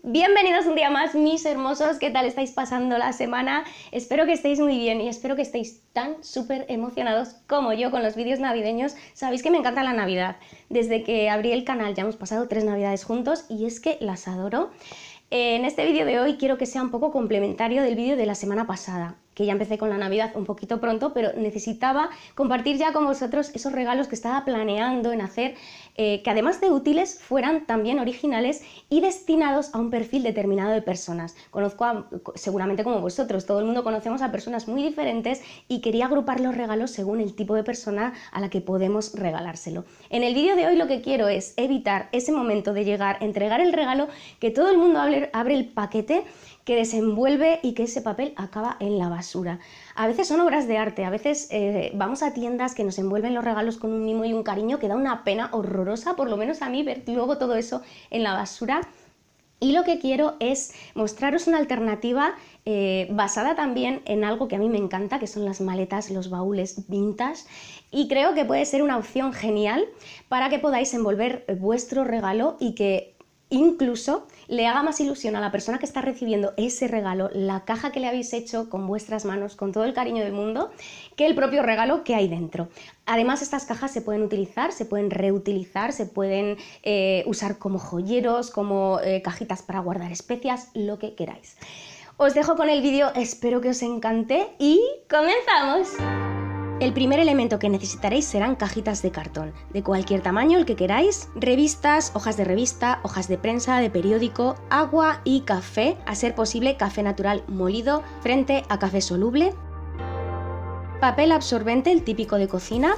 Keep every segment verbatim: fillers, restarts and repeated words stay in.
Bienvenidos un día más, mis hermosos. ¿Qué tal estáis pasando la semana? Espero que estéis muy bien y espero que estéis tan súper emocionados como yo con los vídeos navideños. Sabéis que me encanta la Navidad. Desde que abrí el canal ya hemos pasado tres Navidades juntos y es que las adoro. En este vídeo de hoy quiero que sea un poco complementario del vídeo de la semana pasada, que ya empecé con la Navidad un poquito pronto, pero necesitaba compartir ya con vosotros esos regalos que estaba planeando en hacer, eh, que además de útiles, fueran también originales y destinados a un perfil determinado de personas. Conozco a, seguramente como vosotros, todo el mundo conocemos a personas muy diferentes y quería agrupar los regalos según el tipo de persona a la que podemos regalárselo. En el vídeo de hoy lo que quiero es evitar ese momento de llegar, entregar el regalo, que todo el mundo abre, abre el paquete, que desenvuelve y que ese papel acaba en la basura. A veces son obras de arte, a veces eh, vamos a tiendas que nos envuelven los regalos con un mimo y un cariño que da una pena horrorosa, por lo menos a mí, ver luego todo eso en la basura. Y lo que quiero es mostraros una alternativa eh, basada también en algo que a mí me encanta, que son las maletas, los baúles vintage, y creo que puede ser una opción genial para que podáis envolver vuestro regalo y que incluso le haga más ilusión a la persona que está recibiendo ese regalo, la caja que le habéis hecho con vuestras manos, con todo el cariño del mundo, que el propio regalo que hay dentro. Además, estas cajas se pueden utilizar, se pueden reutilizar, se pueden eh, usar como joyeros, como eh, cajitas para guardar especias, lo que queráis. Os dejo con el vídeo, espero que os encante y ¡comenzamos! El primer elemento que necesitaréis serán cajitas de cartón, de cualquier tamaño, el que queráis, revistas, hojas de revista, hojas de prensa, de periódico, agua y café, a ser posible café natural molido frente a café soluble, papel absorbente, el típico de cocina,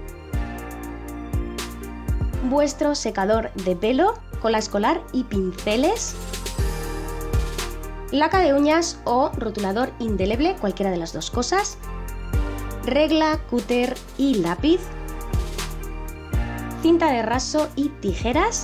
vuestro secador de pelo, cola escolar y pinceles, laca de uñas o rotulador indeleble, cualquiera de las dos cosas, regla, cúter y lápiz, cinta de raso y tijeras.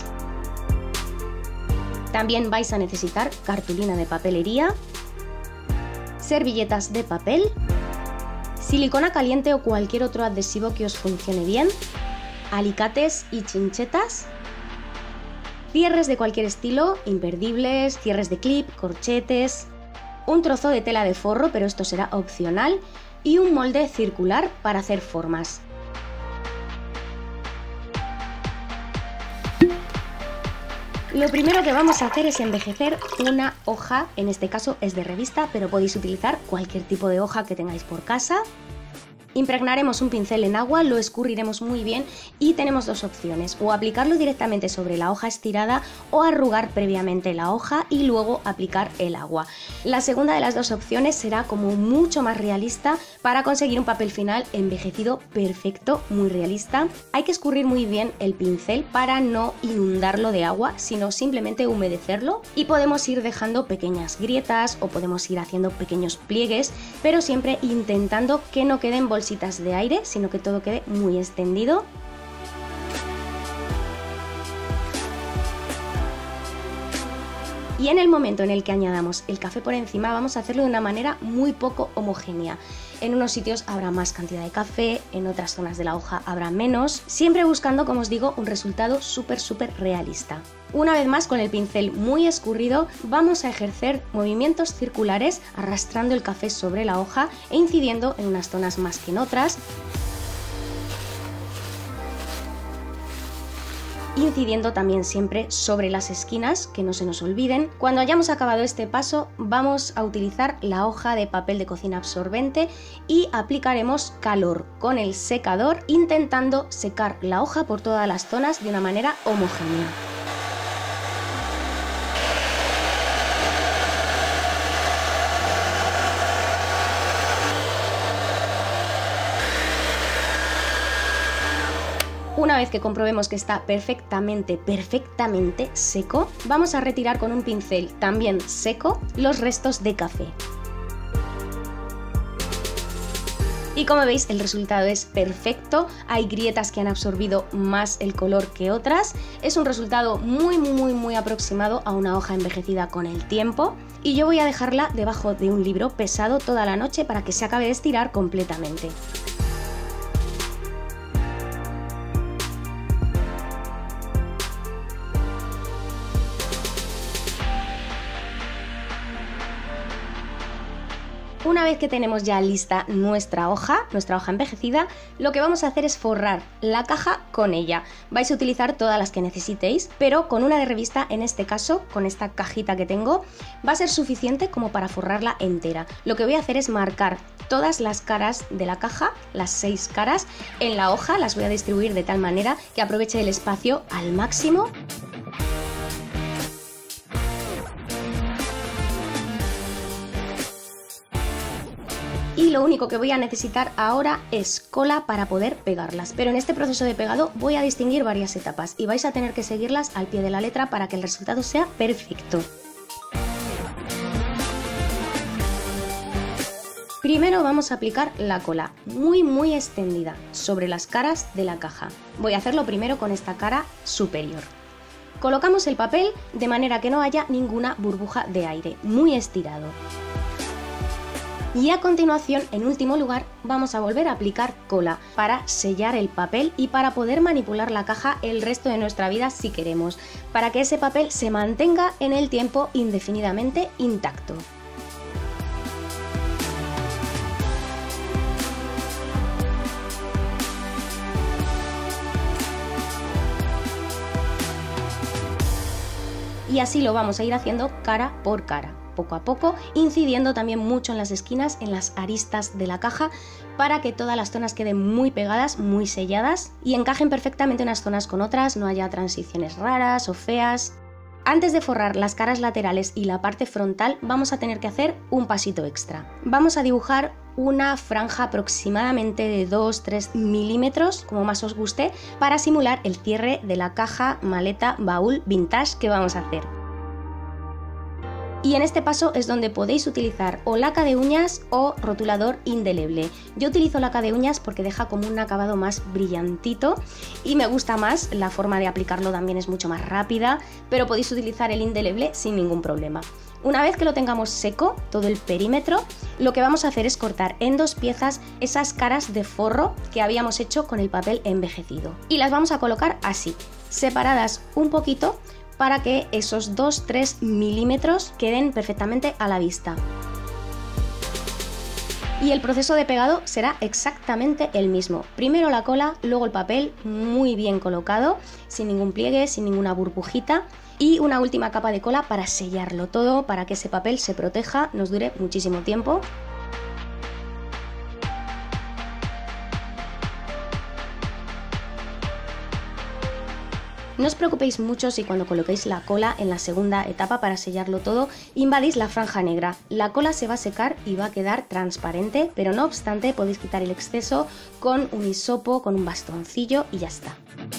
También vais a necesitar cartulina de papelería, servilletas de papel, silicona caliente o cualquier otro adhesivo que os funcione bien, alicates y chinchetas, cierres de cualquier estilo, imperdibles, cierres de clip, corchetes, un trozo de tela de forro, pero esto será opcional, y un molde circular para hacer formas. Lo primero que vamos a hacer es envejecer una hoja, en este caso es de revista, pero podéis utilizar cualquier tipo de hoja que tengáis por casa. Impregnaremos un pincel en agua, lo escurriremos muy bien y tenemos dos opciones, o aplicarlo directamente sobre la hoja estirada o arrugar previamente la hoja y luego aplicar el agua. La segunda de las dos opciones será como mucho más realista para conseguir un papel final envejecido perfecto, muy realista. Hay que escurrir muy bien el pincel para no inundarlo de agua, sino simplemente humedecerlo y podemos ir dejando pequeñas grietas o podemos ir haciendo pequeños pliegues, pero siempre intentando que no queden bolsitas de aire, sino que todo quede muy extendido. Y en el momento en el que añadamos el café por encima vamos a hacerlo de una manera muy poco homogénea. En unos sitios habrá más cantidad de café, en otras zonas de la hoja habrá menos, siempre buscando, como os digo, un resultado súper súper realista. Una vez más, con el pincel muy escurrido vamos a ejercer movimientos circulares arrastrando el café sobre la hoja e incidiendo en unas zonas más que en otras, incidiendo también siempre sobre las esquinas, que no se nos olviden. Cuando hayamos acabado este paso vamos a utilizar la hoja de papel de cocina absorbente y aplicaremos calor con el secador intentando secar la hoja por todas las zonas de una manera homogénea. Una vez que comprobemos que está perfectamente, perfectamente seco, vamos a retirar con un pincel también seco los restos de café. Y como veis, el resultado es perfecto, hay grietas que han absorbido más el color que otras, es un resultado muy muy muy aproximado a una hoja envejecida con el tiempo y yo voy a dejarla debajo de un libro pesado toda la noche para que se acabe de estirar completamente. Una vez que tenemos ya lista nuestra hoja, nuestra hoja envejecida, lo que vamos a hacer es forrar la caja con ella. Vais a utilizar todas las que necesitéis, pero con una de revista, en este caso, con esta cajita que tengo, va a ser suficiente como para forrarla entera. Lo que voy a hacer es marcar todas las caras de la caja, las seis caras, en la hoja, las voy a distribuir de tal manera que aproveche el espacio al máximo. Y lo único que voy a necesitar ahora es cola para poder pegarlas. Pero en este proceso de pegado voy a distinguir varias etapas y vais a tener que seguirlas al pie de la letra para que el resultado sea perfecto. Primero vamos a aplicar la cola, muy muy extendida, sobre las caras de la caja. Voy a hacerlo primero con esta cara superior. Colocamos el papel de manera que no haya ninguna burbuja de aire, muy estirado. Y a continuación, en último lugar, vamos a volver a aplicar cola para sellar el papel y para poder manipular la caja el resto de nuestra vida si queremos, para que ese papel se mantenga en el tiempo indefinidamente intacto. Y así lo vamos a ir haciendo cara por cara, poco a poco, incidiendo también mucho en las esquinas, en las aristas de la caja, para que todas las zonas queden muy pegadas, muy selladas y encajen perfectamente unas zonas con otras, no haya transiciones raras o feas. Antes de forrar las caras laterales y la parte frontal, vamos a tener que hacer un pasito extra. Vamos a dibujar una franja aproximadamente de dos a tres milímetros, como más os guste, para simular el cierre de la caja, maleta, baúl vintage que vamos a hacer. Y en este paso es donde podéis utilizar o laca de uñas o rotulador indeleble. Yo utilizo laca de uñas porque deja como un acabado más brillantito y me gusta más, la forma de aplicarlo también es mucho más rápida, pero podéis utilizar el indeleble sin ningún problema. Una vez que lo tengamos seco, todo el perímetro, lo que vamos a hacer es cortar en dos piezas esas caras de forro que habíamos hecho con el papel envejecido. Y las vamos a colocar así, separadas un poquito, para que esos dos a tres milímetros queden perfectamente a la vista. Y el proceso de pegado será exactamente el mismo. Primero la cola, luego el papel muy bien colocado, sin ningún pliegue, sin ninguna burbujita. Y una última capa de cola para sellarlo todo, para que ese papel se proteja, nos dure muchísimo tiempo. No os preocupéis mucho si cuando coloquéis la cola en la segunda etapa para sellarlo todo, invadís la franja negra. La cola se va a secar y va a quedar transparente, pero no obstante podéis quitar el exceso con un hisopo, con un bastoncillo y ya está.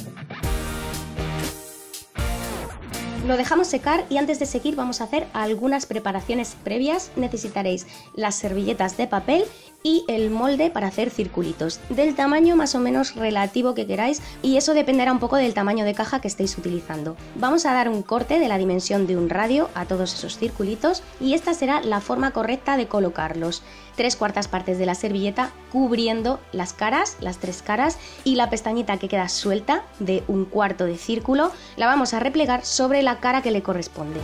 Lo dejamos secar y antes de seguir vamos a hacer algunas preparaciones previas. Necesitaréis las servilletas de papel y el molde para hacer circulitos, del tamaño más o menos relativo que queráis y eso dependerá un poco del tamaño de caja que estéis utilizando. Vamos a dar un corte de la dimensión de un radio a todos esos circulitos y esta será la forma correcta de colocarlos. Tres cuartas partes de la servilleta cubriendo las caras, las tres caras, y la pestañita que queda suelta de un cuarto de círculo la vamos a replegar sobre la cara que le corresponde.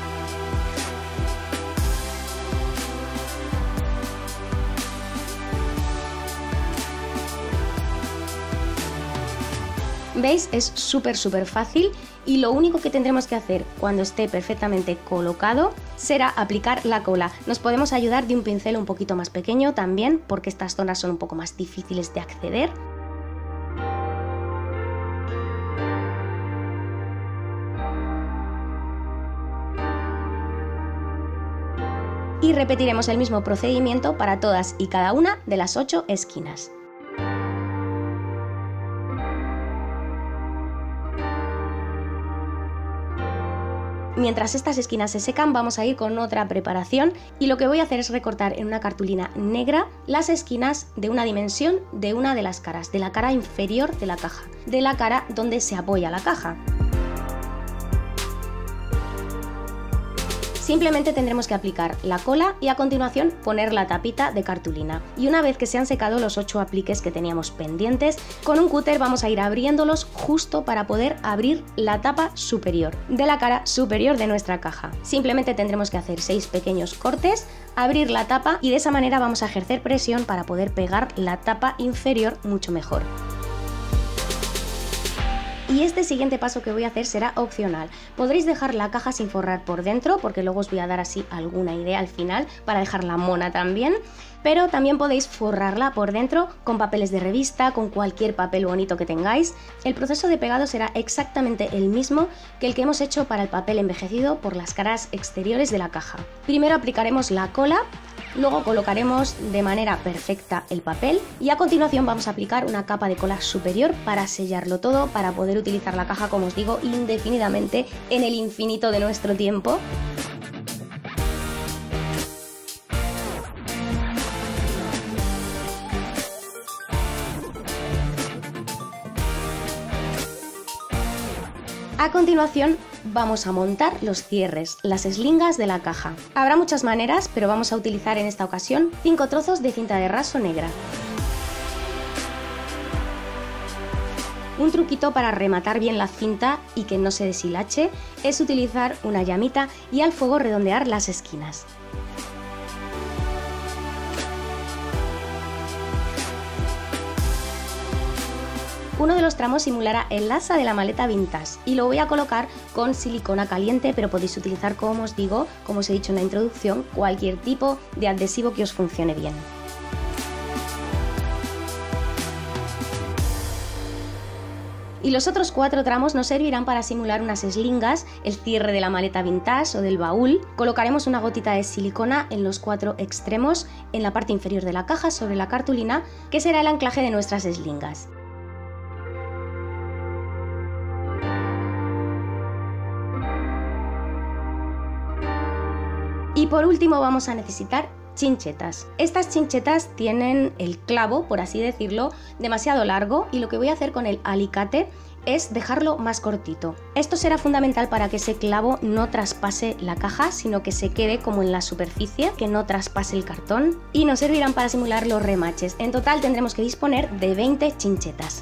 ¿Veis? Es súper súper fácil y lo único que tendremos que hacer cuando esté perfectamente colocado será aplicar la cola. Nos podemos ayudar de un pincel un poquito más pequeño también porque estas zonas son un poco más difíciles de acceder. Y repetiremos el mismo procedimiento para todas y cada una de las ocho esquinas. Mientras estas esquinas se secan vamos a ir con otra preparación y lo que voy a hacer es recortar en una cartulina negra las esquinas de una dimensión de una de las caras, de la cara inferior de la caja, de la cara donde se apoya la caja. Simplemente tendremos que aplicar la cola y a continuación poner la tapita de cartulina. Y una vez que se han secado los ocho apliques que teníamos pendientes, con un cúter vamos a ir abriéndolos justo para poder abrir la tapa superior de la cara superior de nuestra caja. Simplemente tendremos que hacer seis pequeños cortes, abrir la tapa y de esa manera vamos a ejercer presión para poder pegar la tapa inferior mucho mejor. Y este siguiente paso que voy a hacer será opcional. Podréis dejar la caja sin forrar por dentro, porque luego os voy a dar así alguna idea al final para dejarla mona también. Pero también podéis forrarla por dentro con papeles de revista, con cualquier papel bonito que tengáis. El proceso de pegado será exactamente el mismo que el que hemos hecho para el papel envejecido por las caras exteriores de la caja. Primero aplicaremos la cola, luego colocaremos de manera perfecta el papel y a continuación vamos a aplicar una capa de cola superior para sellarlo todo, para poder utilizar la caja, como os digo, indefinidamente en el infinito de nuestro tiempo. A continuación vamos a montar los cierres, las eslingas de la caja. Habrá muchas maneras, pero vamos a utilizar en esta ocasión cinco trozos de cinta de raso negra. Un truquito para rematar bien la cinta y que no se deshilache es utilizar una llamita y al fuego redondear las esquinas. Uno de los tramos simulará el asa de la maleta vintage y lo voy a colocar con silicona caliente, pero podéis utilizar, como os digo, como os he dicho en la introducción, cualquier tipo de adhesivo que os funcione bien. Y los otros cuatro tramos nos servirán para simular unas eslingas, el cierre de la maleta vintage o del baúl. Colocaremos una gotita de silicona en los cuatro extremos, en la parte inferior de la caja sobre la cartulina, que será el anclaje de nuestras eslingas. Y por último vamos a necesitar chinchetas. Estas chinchetas tienen el clavo, por así decirlo, demasiado largo y lo que voy a hacer con el alicate es dejarlo más cortito. Esto será fundamental para que ese clavo no traspase la caja, sino que se quede como en la superficie, que no traspase el cartón, y nos servirán para simular los remaches. En total tendremos que disponer de veinte chinchetas.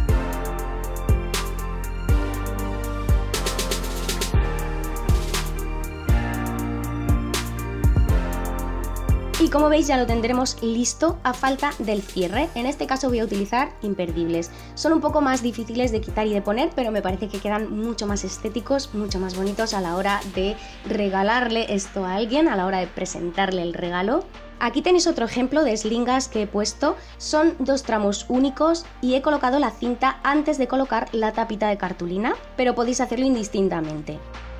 Y como veis ya lo tendremos listo a falta del cierre. En este caso voy a utilizar imperdibles. Son un poco más difíciles de quitar y de poner, pero me parece que quedan mucho más estéticos, mucho más bonitos a la hora de regalarle esto a alguien, a la hora de presentarle el regalo. Aquí tenéis otro ejemplo de eslingas que he puesto. Son dos tramos únicos y he colocado la cinta antes de colocar la tapita de cartulina, pero podéis hacerlo indistintamente.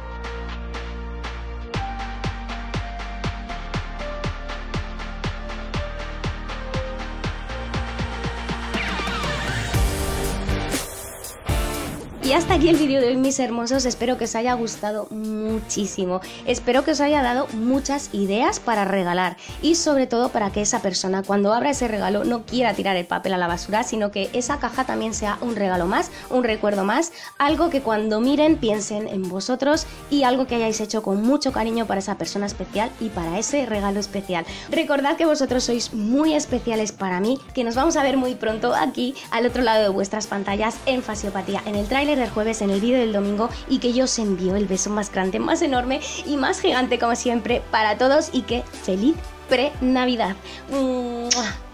Y hasta aquí el vídeo de hoy, mis hermosos. Espero que os haya gustado muchísimo. Espero que os haya dado muchas ideas para regalar y sobre todo para que esa persona, cuando abra ese regalo, no quiera tirar el papel a la basura, sino que esa caja también sea un regalo más, un recuerdo más, algo que cuando miren piensen en vosotros y algo que hayáis hecho con mucho cariño para esa persona especial y para ese regalo especial. Recordad que vosotros sois muy especiales para mí, que nos vamos a ver muy pronto aquí al otro lado de vuestras pantallas en Fasiopatía, en el tráiler del jueves, en el vídeo del domingo, y que yo os envío el beso más grande, más enorme y más gigante como siempre para todos y que feliz pre-Navidad. ¡Mua!